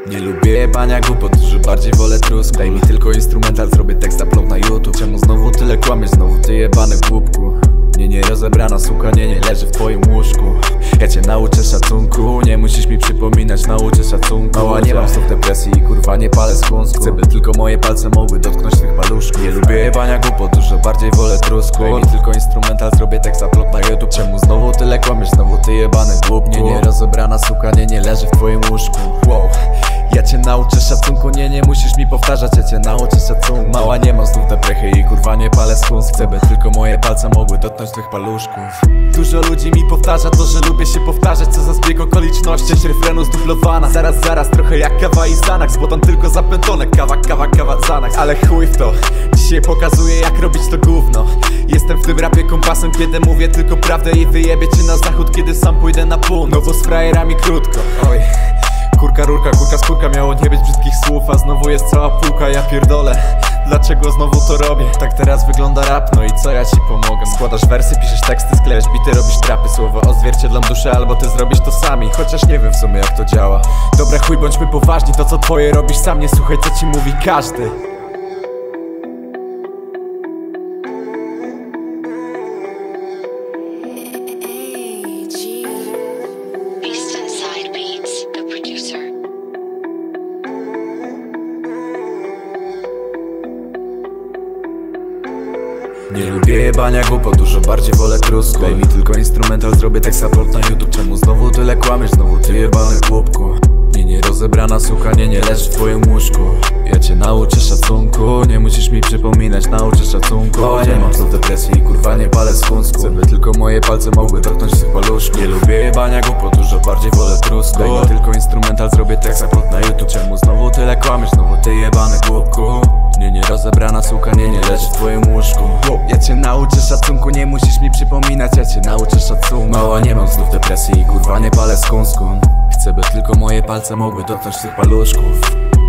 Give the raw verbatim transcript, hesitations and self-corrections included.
Nie lubię jebania głupot, dużo bardziej wolę trusku. Daj mi tylko instrumental, zrobię tekst, upload na YouTube. Czemu znowu tyle kłamiesz, znowu ty jebany głupku? Nie, nie rozebrana suka, nie, nie leży w twoim łóżku. Ja cię nauczę szacunku, nie musisz mi przypominać, nauczę szacunku. Mała, nie mam stop depresji i kurwa nie palę skąsku. Chcę, by tylko moje palce mogły dotknąć twych paluszków. Nie lubię jebania głupot, dużo bardziej wolę trusku. Daj mi tylko instrumental, zrobię tekst, upload na YouTube. Czemu znowu tyle kłamiesz, znowu ty jebany głupku? Nie, nie rozebrana suka, nie, nie leży w twoim łóżku. Wow. Ja cię nauczę szacunku, nie, nie musisz mi powtarzać, ja cię nauczę szacunku. Mała, nie mam znów deprechy i kurwa nie palę skąsku. Chcę, by tylko moje palce mogły dotknąć twych paluszków. Dużo ludzi mi powtarza to, że lubię się powtarzać, co za zbieg okoliczności. Część refrenu zdublowana, zaraz, zaraz, trochę jak kawa i Xanax, bo tam tylko zapętlone, kawa, kawa, kawa, Xanax. Ale chuj w to, dzisiaj pokazuję jak robić to gówno. Jestem w tym rapie kompasem, kiedy mówię tylko prawdę i wyjebię cię na zachód, kiedy sam pójdę na północ. No bo z frajerami krótko, oj. Kurka, rurka, kurka, skórka, miało nie być brzydkich słów, a znowu jest cała półka, ja pierdolę. Dlaczego znowu to robię? Tak teraz wygląda rap, no i co ja ci pomogę? Składasz wersy, piszesz teksty, sklejasz bity, robisz trapy. Słowo odzwierciedlą duszę, albo ty zrobisz to sami. Chociaż nie wiem w sumie jak to działa. Dobra chuj, bądźmy poważni, to co twoje robisz sam, nie słuchaj co ci mówi każdy. Nie lubię jebania głupot, dużo bardziej wolę trusku. Daj mi tylko instrumental, zrobię tekst, upload na YouTube. Czemu znowu tyle kłamiesz, znowu ty jebany głupku? Nie, nie rozebrana suka, nie, nie leży w twoim łóżku. Ja cię nauczę szacunku, nie musisz mi przypominać, nauczę szacunku. Mała, nie mam stop depresji i kurwa nie palę skąsku. Chcę, by tylko moje palce mogły dotknąć tych paluszków. Nie lubię jebania głupot, dużo bardziej wolę trusku. Daj mi tylko instrumental, zrobię tekst, upload na YouTube. Czemu znowu tyle kłamiesz, znowu ty jebany głupku? Nie, nie rozebrana suka, nie, nie leży w twoim łóżku. Ja cię nauczę szacunku, nie musisz mi przypominać, ja cię nauczę szacunku. Mała, nie mam znów depresji i kurwa nie palę skąsku. Chcę, by tylko moje palce mogły dotknąć tych paluszków.